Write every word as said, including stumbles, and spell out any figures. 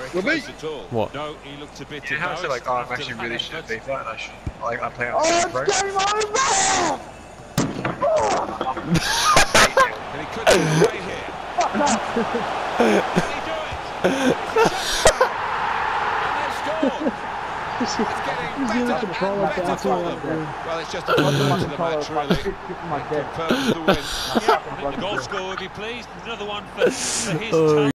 close at all. What? No, he looked a bit You know how I say like, oh, I'm actually really shit at FIFA and I should, like, I play on Oh, pro. it's game over! And he could get away here. Can he do it? And they've scored. It's getting better and better for them. Well, it's just a fun to the match, really. It confirms the win. Yeah, I think the goal scorer would be pleased. There's another one for, for his team.